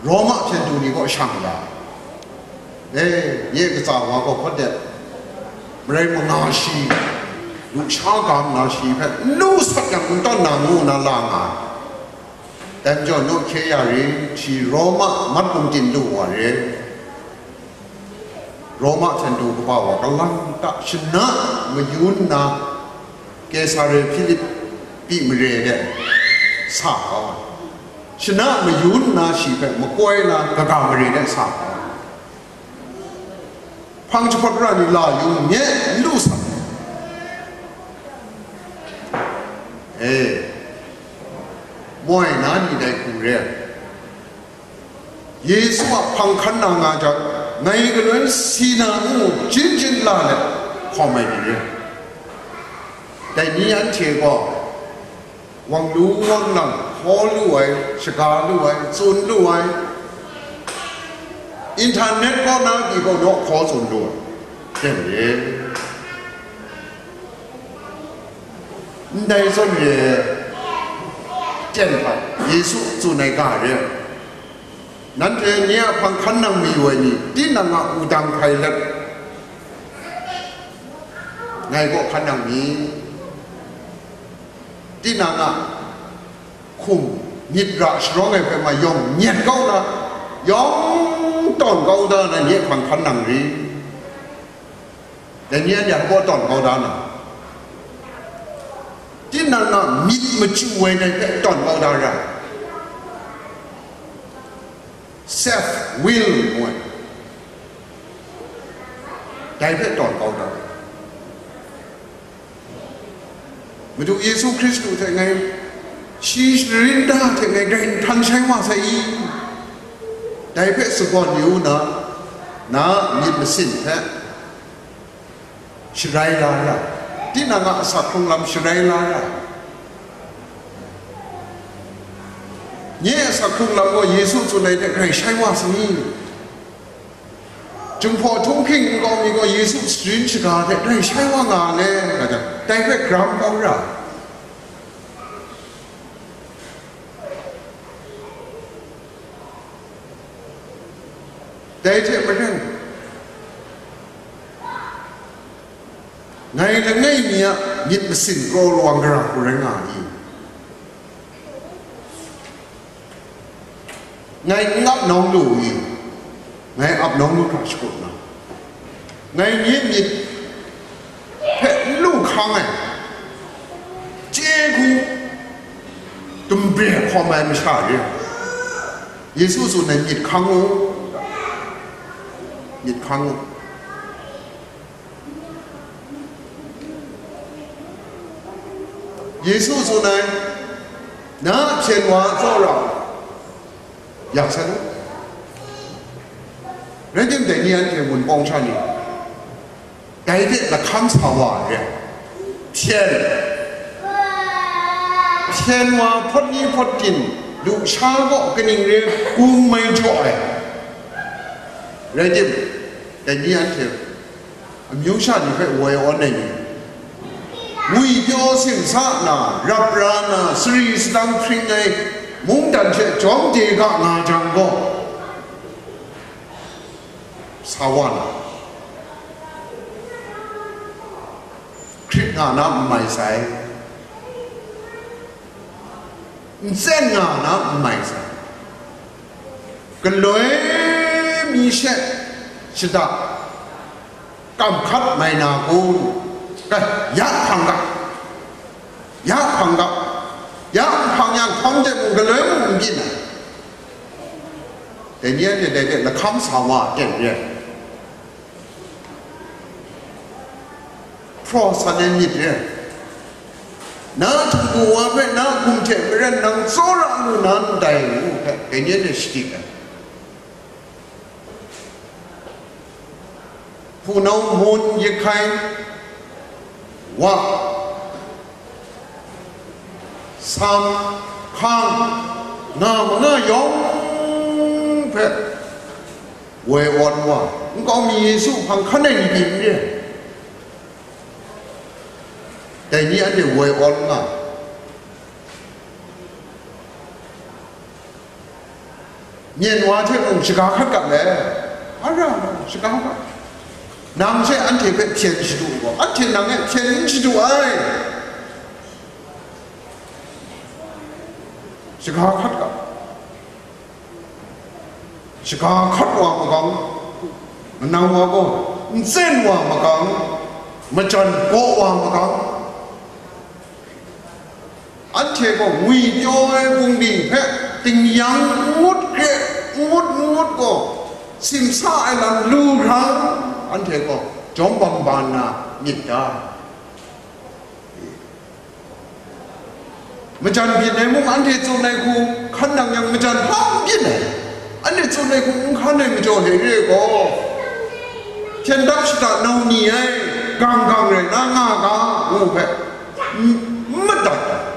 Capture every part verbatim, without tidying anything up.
Roma thiên tu ni có sang ya ê ye cái sao mà có phát điện mấy mà ngã si lúc sáng cảm ngã si phải lúc sắc yang cũng tao nang ngu na lang à đem cho nó kia ya rồi chỉ Roma mắt cũng tin đủ à rồi Roma thiên tu có bảo cái lang ta xin na mà yun na cái sao rồi Philip bị mày đấy sao xin na mà yun na si phải mà quay na cái cái mày đấy sao phang cho phát ra đi là yun nhé lúc sao ê mỗi ngày đi đây cũng vậy Giêsu phang khăn nào ngã cho ngày cái lần xin na u chính chính là đấy không ai đi đây ní anh chơi qua Wang lu wang lang, ho lu ai, seka lu ai, sun lu ai. Internet có na thì có nó khó sun lu. Thế vậy. Đây số gì? Chân phải, Giêsu chủ này cả đấy. Nên thế nhé, bằng khả năng mi vậy nhỉ, tin là ngạo u đăng khai lực. Ngày có khả năng mi. Tí nàng à khủng nhịp rõ strong này phải mà dùng nhiệt câu là giống toàn câu đó là nhiệt khoảng khăn năng đi để nhiệt nhà có toàn câu đó nào tí nàng à mít mà chịu quay này phải toàn câu đó ra self will một cái phải toàn câu đó mà chú Giêsu Christ thì ngày chỉ riêng ta thì ngày ngày thằng sáng hoa say đại phép sự còn nhiều nữa nó nhịp mà xin thế Sri Lanka tí nào ngã sạc không làm Sri Lanka nhé sạc không làm của Giêsu chỗ này để ngày sáng hoa say chúng phò thông kinh có mi có Giêsu truyền chỉ cả thế đây sai hoa ngà nè là thế đây phải gram câu ra đây thế mà thế ngày là ngày mía nhịp mà xin cô loang ra của người ngà đi ngày ngắp nóng đủ gì ngày ấp nóng lúc nào chụp nào ngày nhiệt nhiệt hệ lúc khang này chế cu tụm bè khó mà mới xả đi Giêsu số này nhiệt khang ô nhiệt khang ô Giêsu số này nó trên hóa cho rồiอยากสนุก人家对你安全文帮上你，改变了看草啊人，天，天话扑你扑进，路差个跟人人顾没错哎，人家对你安全，有啥你会我要那你，为表现啥呢？รับรานะสรีสตังทริงไงมุ่งดันเชจอมเดกะงาจังก็Sawana Krit ngà na mai sai Zen ngà na mai sai Cái lối mi sẽ Sẽ ta Cảm khát mai na cô Cái giác thằng gặp Giác thằng gặp Giác thằng nhàng không thể một cái lối một gì này Để nhiên thì để là khám sao mà tiền tiền Pro sa nên nhịp tiền Nó thằng cô á nó cùng chạy với人能做让路能带路给nhiên thì stick Phụ nấu môn như khai Hoặc Sam khang Ngà mà ngà giống phải quay ổn quá, không có mi Giêsu bằng khả năng gì vậy? Tại vì anh ấy quay ổn mà, เมียนว่าเทองค์สกาขัดกับเลยอะไรสกาขัดนางเช่อันเทเป็นเพียนชิดูก็อันเทนางเพียนชิดูไอ้สกาขัดกับสกาขัดว่ามากังนางว่าก็เส้นว่ามากังมาจันโกว่ามากังอันเทก็วีโย่ไอ้บุงดีเพะติงยังงดเกะงดงดก็สิมซาไอ้ลันลูรังอันเทก็จอมบังบานนามิดามาจันบินในมุงอันเทจูในกูขันดังยังมาจันห้ามบินเลยอันเทจูในกูขันในมาจ่อเฮเร่ก็เช่นดักสตาร์นานี่ไอ้กังกังเลยนางากาโอ้เพะไม่ดัก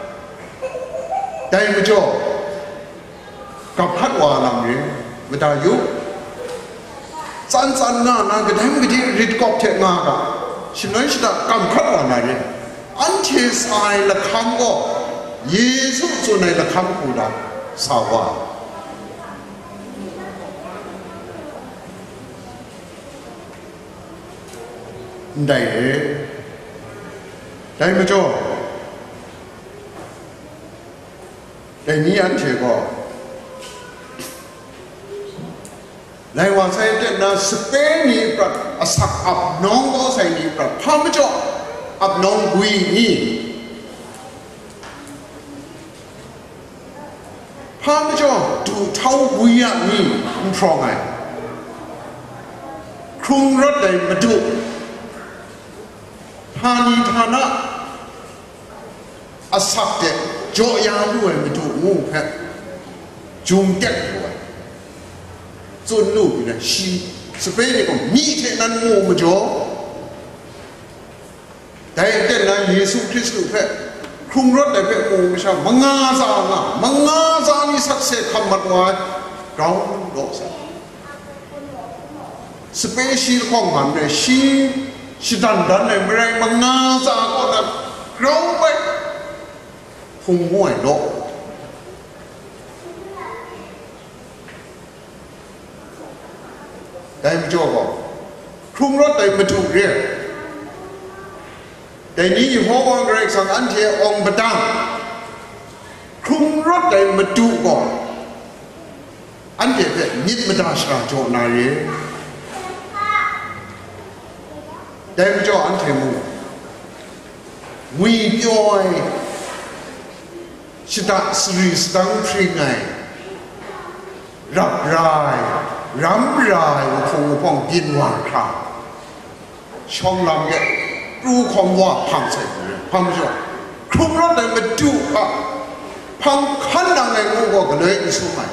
แต่มาจ่อกับพัดวาลังเนี่ยไม่ได้ยุสันสันงานาก็ได้ไม่ได้ริดกอบเทงากะฉันน้อยฉันกำพัดวานาเนี่ยอันเทสไอละคำก็เยซูส่วนในละคำกูดาสาวาได้เลยได้มาจ่อแต่นี้อันเทก็ในวันเสาร์เด็กน่ะสเปนนี่ปะอาศักอับน้องก็ใส่นี่ปะพามาจ่ออับน้องกุยนี่พามาจ่อดูเท่ากุยอ่ะนี่มันพร้อมไงครุงรถได้มาดูทานีทานะอาศักเด็กจ่อยาด้วยมาดูงูแพะจุ่มเด็กด้วยจนลูกอยู่นะชีสเปนนี่ก็มีเท่านั้นงูมาจ่อแต่เด็กนั้นเยซูคริสต์แพะครุงรถได้แพะงูไม่ใช่มังงาซางะมังงาซานี่สักเศษคำมัดไว้เราโดดสเปเชียลของมันเลยชีชิดันดันเลยไม่ได้มังงาซาก็นะเราไปพุ่งห้วยโลกได้ไม่จบบอกครุงรถได้มาถูกเรียกแต่นี้อยู่ห้องเรกสังอันเทียองบัดังครุงรถได้มาถูกก่อนอันเทียเป็นนิดมาดาชาโจนาเรได้ไม่จบอันเทียมูวีย่อยชิดาสรีสตังพริงไงรับรายรำรายคงป้องกินวางคราช่องลำเนี่ยรู้คำว่าพังใส่เลยพังจ่อครุมรถได้มาดูอ่ะพังขันดังไงงูก็เลยอิสุไหม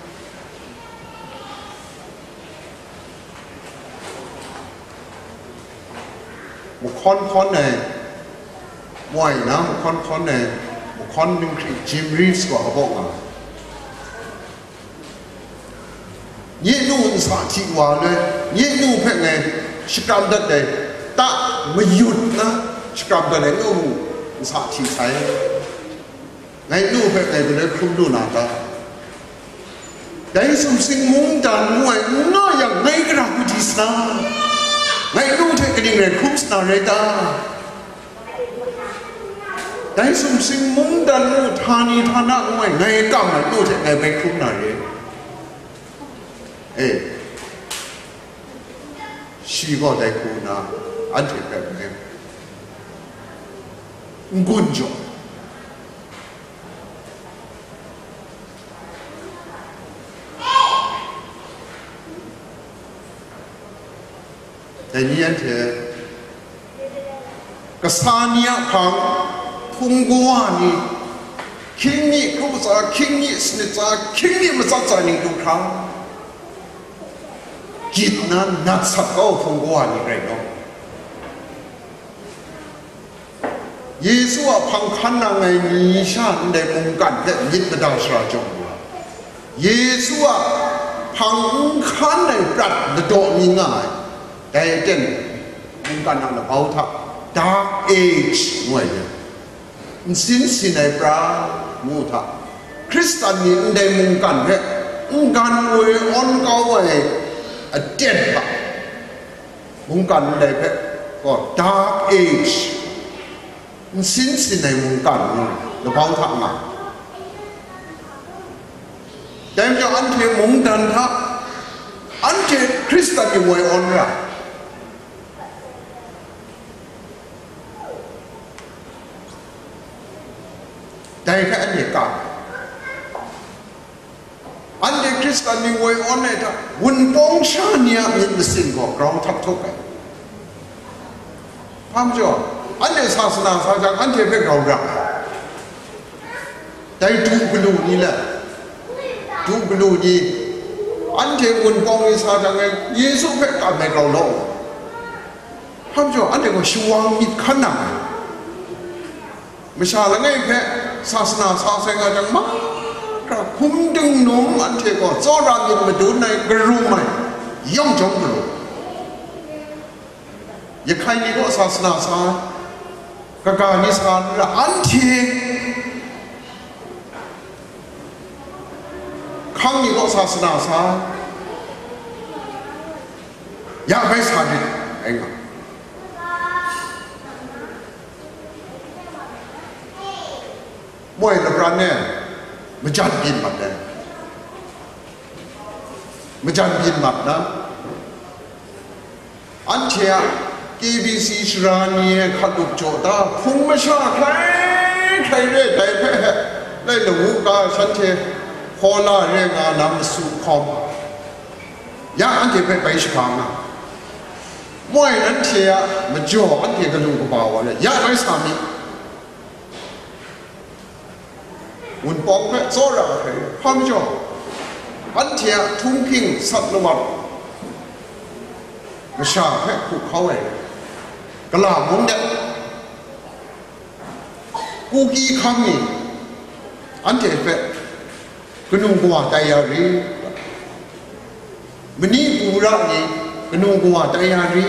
บุคคลคนไหนว่ายน้ำบุคคลคนไหนบุคคลหนึ่งคือจิมรีฟส์ก็บอกว่าเยี่ยนู่นสาธิวาเลยเยี่ยนู่นเพ่งไงสกรรมดัดเดย์ตาไม่หยุดนะสกรรมดัดเดย์นู่นสาธิใช้ไงนู่นเพ่งไงเป็นเรื่องคลุมดูนาตาแต่สมสิ่งมุ่งดันมวยน่าอย่างไงกระดับวิธีสนาไงนู่นเทกันยังไงคลุมสนาเรตาแต่สมสิ่งมุ่งดันนู่นทานีทานะมวยไงก้าวไงนู่นเทไงไปคลุมนาเรเอ้ชีวะได้กูนะอันเดียวกันเลยกุญจแต่นี่อันเดียวกษัตริย์พังพุงกัวนี่คิงนี่กูจะคิงนี่สนิทจะคิงนี่มันจะใจนิ่งดูครั้งกิจนั้นนักสักก็คงกว่านี่ไงเนาะเยซูพังขันนางไงมีชาติในมุงกันและยิดมาดาวสระจงเยซูพังขันในปรัดโดนี่ง่ายแต่เด่นมุงกันนั่นเอาทัก dark age หน่วยเนี่ยสินสินในปรามูทักคริสเตียนในมุงกันเนี่ยกันเวยออนเกาเวยอเจ็ดปะมุงกันได้เพะก็ dark age มันสิ้นสิ้นในมุงกันเราเผาทักมาแต่จะอันเทมุงดันทักอันเทคริสต์ที่เวยออนระแต่แค่อันเดียกันอันเดียคริสต์นี่เวยออนเนี่ยถ้าวันปองชาเนียมีแต่สิ่งของเราทับทุกข์พามจ่ออันเดียศาสนาศาสนาอันเดียเป็นเรารักแต่ดูกลูนี่แหละดูกลูนี่อันเดียวันปองนี่ศาสนาเยซูเป็นการเป็นเราโลพามจ่ออันเดียก็ช่วงมิดขนาดไม่ใช่ละไงแค่ศาสนาศาสนาจังมั้งก็คุ้มดึงนุ่มอันเทก็จอรายินมาดูในกระรูไหมย่อมจงกลัวอย่าใครนี่ก็ศาสนาศาสกการนิสานละอันเทข้างนี้ก็ศาสนาศาอย่าไปสาดิเองมวยละรันเนี่ยมันจันกินหมัดเลยมันจันกินหมัดนะอันเชียกีบีซีสรานีขัดดุโจตาพุ่งไม่ชาใครใครเรื่อยใครแพ้ได้หนูกาฉันเชพอลาเรื่องงานนำสู่คอมยาอันเชียไปไปสกังนะมวยนั้นเชียมันจ่ออันเชียกันลุงกับบ่าวเลยยาไม่สามีวันปองแค่โซราเหรอพามจ่ออันเทียทุ่งพิงสัตว์นวัดมาชาแค่ขุเขาเองกลาบงเด็กกูกี้คำนี่อันเทียเป็ดกนุ่งกัวใจยารีมันนี่กูรักนี่กนุ่งกัวใจยารี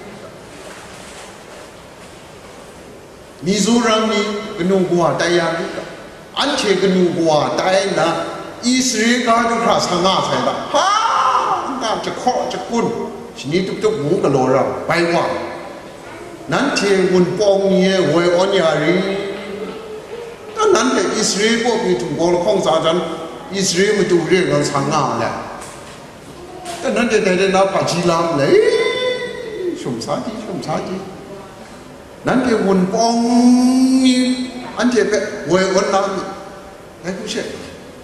มิโซรัมนี่กนุ่งกัวใจยารีอันเชกันนูบัวได้นะอิสราเอลก็ดูพระสังฆาใช่ไหมฮ่าการจะเคาะจะกุ้นชนิดทุกๆหมูกระโดดเราไปว่านั้นเทวุนปองเนี่ยหวยอ่อนยารีตอนนั้นแต่อิสราเอลพวกมีถุงกองข้องสาจันอิสราเอลมาดูเรื่องการสังฆาแหละตอนนั้นแต่แต่นับปัจจิลามเลยชมสาธิชมสาธินั้นเทวุนปองนี่อันเจ็บไปเวยวันนั้นไอ้ผู้เชี่ยว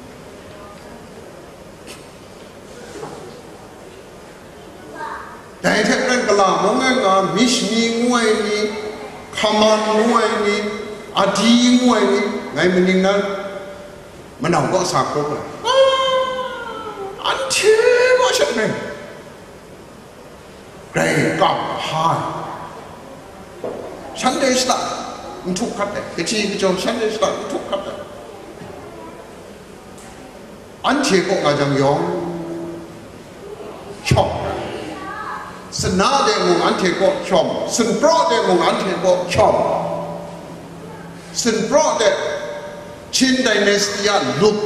แต่แท้เรื่องกลามองงานมิชนีงวยนี่ขมันงวยนี่อาดีงวยนี่ไงมันยังนั้นมันเอาก็สักครบเลยอันเจ็บก็ใช่ไหมไกรกับพายฉันได้สละมันทุกข์ขัดเลยกระชีกระโจมฉันได้สละมันทุกข์ขัดเลยอันเชี่ยก็อาจจะยอมชอบสนาเดงงอันเชี่ยก็ชอบสินโปรเดงงอันเชี่ยก็ชอบสินโปรเดชินไดเนสติอาลุก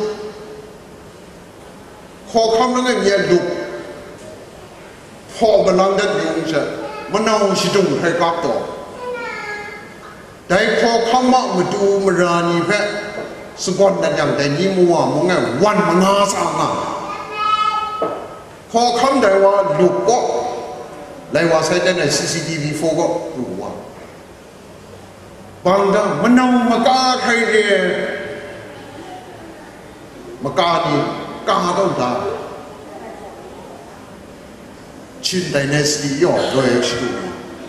ขอคำนั้นเงี้ยลุกพอกำลังเดินอยู่ใช่มันเอาชิดุงให้กับตัวแต่พอคำว่ามาดูมารานีแพะสกอตนั่นอย่างแต่ยี่มัวมึงไงวันมันงาสางอ่ะพอคำได้ว่าลูกก็เลยว่าใช้ได้ใน ซี ซี ที วี โฟร์ ก็รู้ว่าบางทีมันเอามากาใครเรียมากาดีกาต้องตาชินไดเนสติย่อโดยชิดู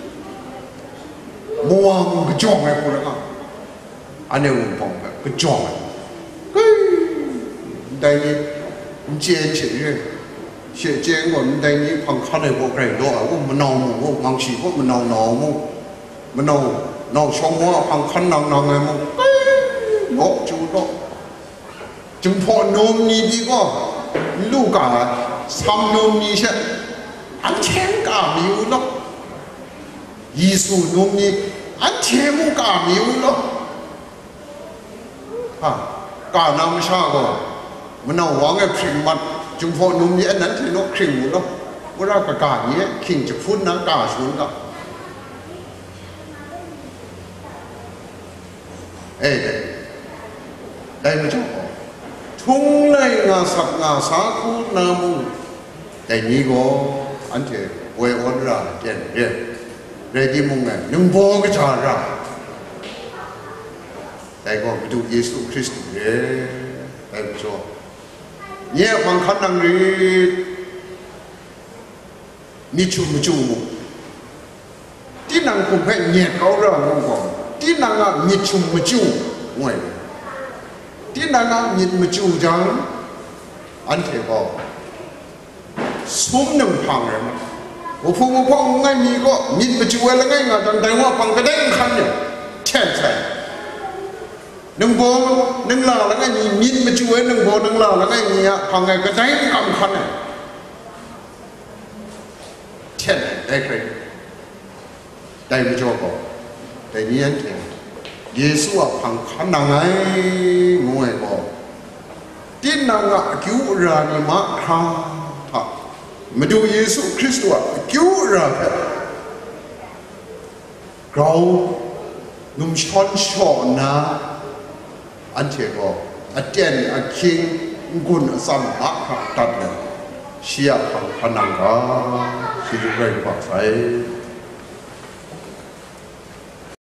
มัวมึงก็จ้องไงกูเลยอ่ะอันนี้มึงบอกแบบก็จ้องเฮ้ยได้นี่มึงเจียนเฉยเฉยเจียนก่อนได้นี่พังคันในพวกใครด้วยว่ามันนอนมึงว่าบางทีว่ามันนอนนอนมึงมันนอนนอนช่องว่าพังคันนอนนอนไงมึงโอ้จูโตจึงพอนมนี่ดีก็ลูกกาซ้ำนมนี่ใช่อันเช่นกามิวเนาะยิสูนุ่มนี่อันเชื่อมุกามิวเนาะฮะกาน้ำชาก็มันเอาหวังไอ้พิมพ์มัน chúng phò nôm nhẹ nắn thì nó khinh một đó bữa ra cả cả nhé khinh chụp phun nó cả xuống cả ê đây đây mới cho thung này ngà sập ngà xá khu nam mô cái gì có anh thì quay ôn ra trên trên đây đi mong này nhưng vô cái trò ra đây có cái chủ Giêsu Christ đấy đây cho nhẹ bằng khả năng đi mi chu mi chu mu tí năng cũng phải nhẹ cao ra không còn tí năng à mi chu mi chu ngoài tí năng à mi mi chu chẳng anh thấy có xuống nâng phẳng rồi mà我父母放我咪个咪咪就为了我啊，但但我放个灯看着，天才。能播能拉了个咪咪咪就为能播能拉了个咪啊，放个个灯看看呢，天才来可以，带不着个，带你眼睛，耶稣啊放看那个我个，点那个救人的嘛他他。màดูเยซูคริสต์ว่าcứu raเรานุ่มช้อนช้อนนะอันเทก็อาเจนอาคิงกุนสัมผัสตัดเลยเชียร์พังพนังกาสิจุเรนปักไฟ